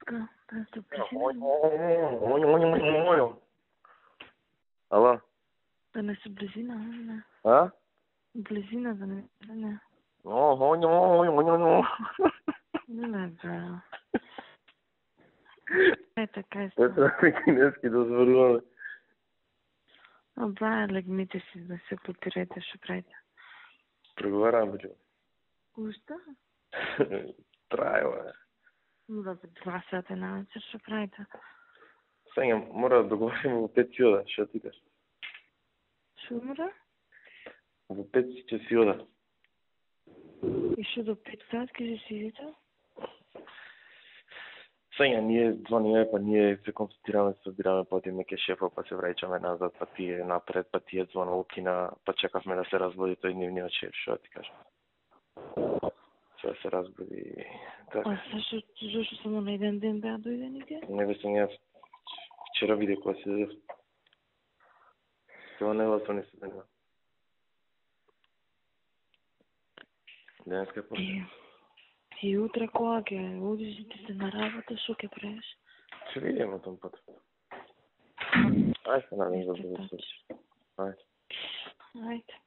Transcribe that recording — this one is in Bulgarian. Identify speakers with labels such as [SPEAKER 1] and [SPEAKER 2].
[SPEAKER 1] Така, да се близина.
[SPEAKER 2] Ало?
[SPEAKER 1] Да не се близина, не.
[SPEAKER 2] А?
[SPEAKER 1] Близина да не. Не, не, бе. Е, така е.
[SPEAKER 2] Това е кинески да звърваме.
[SPEAKER 1] Бе, легмите си да се потирете, ще правите.
[SPEAKER 2] Преговарям, бе.
[SPEAKER 1] Уща?
[SPEAKER 2] Трае, бе.
[SPEAKER 1] Ну да, 2 сата на вечер ще правите.
[SPEAKER 2] Сега, мора да договорим во 5 си ода, што ти кажеш?
[SPEAKER 1] Ще умра?
[SPEAKER 2] Во 5 си ќе си ода.
[SPEAKER 1] И ще до 5 сатки ще си идете?
[SPEAKER 2] Сега, ние звониме, па ние се консултираме, се собираме, па отиме ке шефа, па се враќаме назад, па тие напред, па тие звонал кина, па чекавме да се разбуди тој дневниот шеф, што ти кажам. Сега се разбуди.
[SPEAKER 1] А зашто само на еден ден беа дојдените?
[SPEAKER 2] Не бе сум јас. Вчера виде кога се дадев. Тоа не вас не се денува. Денеска е после.
[SPEAKER 1] И утре кога ќе одиш и ти се на работа, што ќе правиш?
[SPEAKER 2] Ќе видиме том пат. Ајде се надам за да се случи. Ајде.
[SPEAKER 1] Ајде.